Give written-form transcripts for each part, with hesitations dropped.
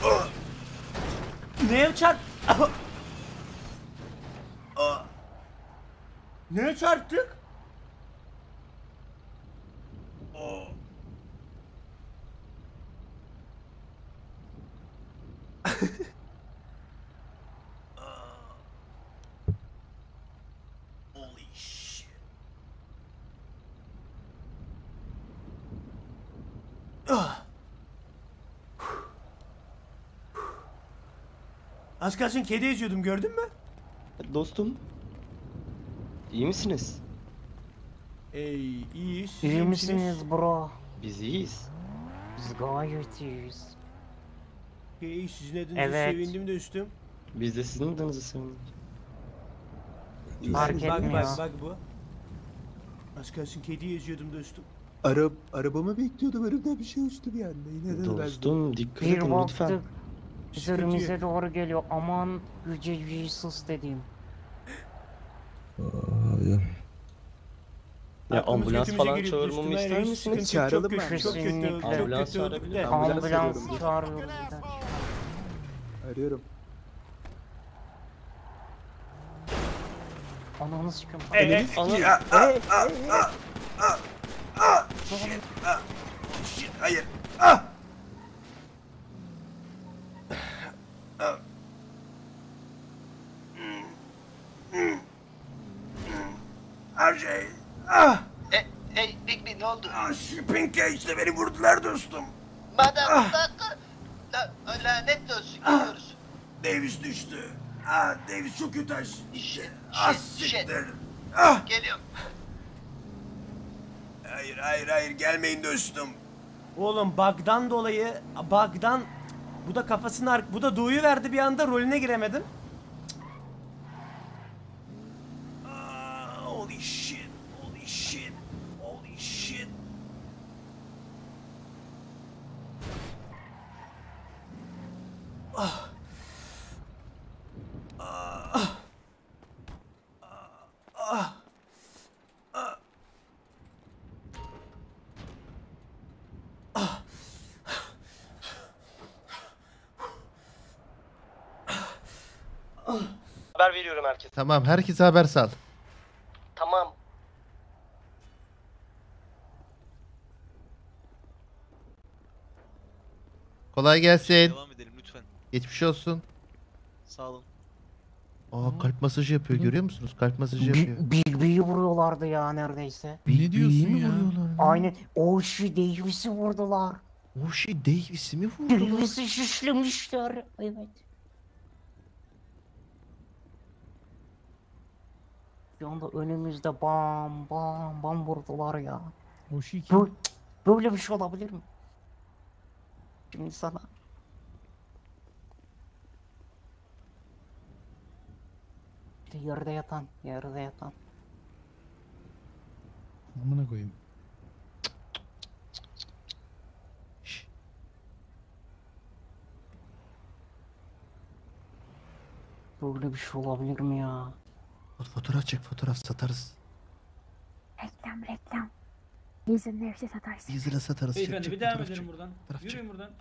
Neye çarp? Neye çarptık? Holy shit. Az kalsın kedi eziyordum, gördün mü? Dostum, iyi misiniz? İyiyiz. İyi misiniz bro? Biz iyiyiz. Biz gayet iyiyiz. İyi, sizin adınıza Evet. sevindim de üstüm. Biz de sizin adınızı sevindik. Fark Bak etmiyor. bak bu. Az kalsın kediyi eziyordum dostum. Arabamı bekliyordum, önümden bir şey uçtu bir anda. Yine de Dostum dikkat Bir edin lütfen. baktık üzerimize doğru geliyor. Aman yüce Jesus dediğim. Ya Aklımız ambulans götümüze falan giriyor çağırmamı dostum, ister hayır, misiniz? sıkıntı Çağıralım çok mı? kötü, çok kötü, Kesinlikle. çok Ambulans kötü çağırabilir oldu. miyim? Ambulans Ambulans arıyorum. çağırıyoruz bir de. Arıyorum. Ananı sikim. Shit, hayır. Her şey. Hey Bigby ne oldu? Şu Pinkage'de beni vurdular dostum. Madem lanet olsun gidiyoruz. Davis düştü. Davis çok kötü aş. Shit, Siktir. Geliyorum. Hayır gelmeyin dostum. Oğlum bug'dan dolayı bu da kafasını bu da doğuyu verdi bir anda, rolüne giremedim. Holy shit. Haber veriyorum herkese. Tamam, herkese haber sal. Tamam. Kolay gelsin. Devam edelim lütfen. Geçmiş olsun. Sağ olun. Kalp masajı yapıyor, görüyor musunuz? Kalp masajı yapıyor. Bilgiyi vuruyorlardı ya neredeyse. Ne diyorsun ya? Aynen. O işi Davis'i vurdular. O şey Davis'i mi vurdu? Davis'i şişlemişler. Evet. Şu anda önümüzde bam bam bam vurdular ya. O şey Böyle bir şey olabilir mi? Şimdi sana. İşte yerde yatan. amına koyayım. Şşş. Böyle bir şey olabilir mi ya? Fotoğraf çek, fotoğraf satarız. Reklam. Yüzünün hepsi satarsın. 100 lira satarız. Beyefendi Çek, bir devam fotoğraf edelim çek. buradan. Fotoğraf çek. Yürüyün buradan.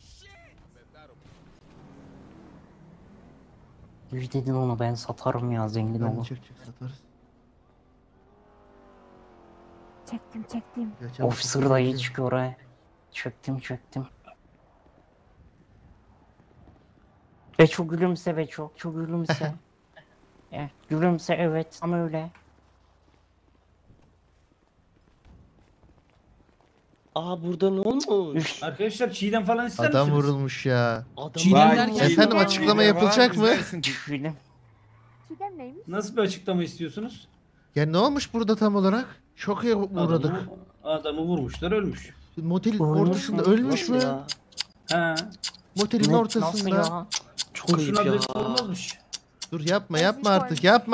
Yüz dedin onu, ben satarım ya, zengin Ben olur. çek satarız. Çektim. Ya çabuk, Officer çek, da iyi çek. çıkıyor ha. Çektim. Beço gülümse Beço. Çok gülümse. Gülümse, evet ama öyle. Burada ne olmuş? Arkadaşlar çiğdem falan ister Adam misiniz? vurulmuş ya. Çiğdem derken Efendim, açıklama yapılacak mı? Çiğdem. Çiğdem neymiş? Nasıl bir açıklama istiyorsunuz? Ya ne olmuş burada tam olarak? Şoka uğradık. Adamı vurmuşlar, ölmüş. Motelin Ölmüş ortasında mü? ölmüş Nasıl mü? ya? Ha. Motelin Nasıl ortasında. ya? Çok Kurşun ayıp ya. adresi sorulmazmış. Dur yapma Nasıl artık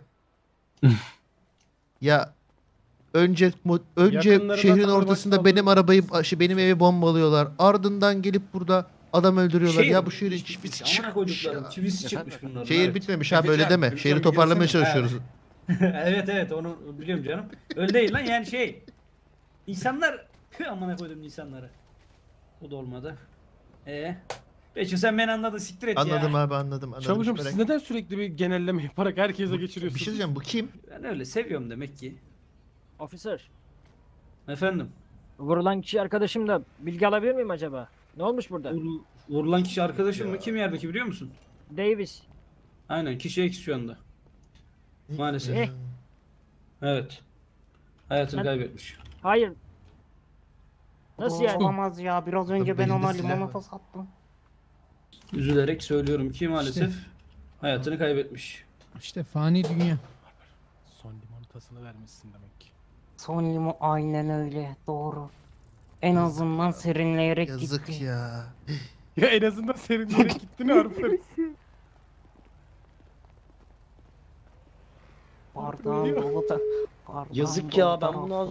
Ya önce Yakınları şehrin zaten ortasında arabası benim arabayı benim evi bombalıyorlar. Ardından gelip burada adam öldürüyorlar. Ya bu şehrin çivisi Amına çıkmış koyduklarım. ya. Çivisi çıkmış bunların. Şehir evet. bitmemiş ha, böyle deme. Şehri toparlamaya çalışıyoruz. Evet onu biliyorum canım. Öyle değil lan, yani şey. İnsanlar amına koydum insanları. Bu da olmadı. Beço sen beni anladın, siktir et ya. Anladım abi anladım. Çavuşum Hiç siz merak- neden sürekli bir genelleme yaparak herkese Bir geçiriyorsunuz? şey diyeceğim bu kim? Ben öyle seviyorum demek ki. Officer, Efendim. vurulan kişi arkadaşım da bilgi alabilir miyim acaba? Ne olmuş burada? Vurulan kişi arkadaşım mı? Kim yerdeki biliyor musun? Davis. Aynen, kişi eks şu anda. Maalesef. Eh. Evet. Hayatını Sen- kaybetmiş. Hayır. Nasıl yani? Olamaz ya. Biraz önce ben Belinde ona silah limonata var. sattım. Üzülerek söylüyorum ki maalesef hayatını kaybetmiş. İşte fani dünya. Son limonatasını vermişsin demek ki. Son limon aynen öyle. Doğru. En azından serinleyerek Yazık gitti. ya. Ya en azından serinleyerek gittin Harper. Bardağın dolu da. Bardağın Yazık ya, dolu ben tarafı. bunu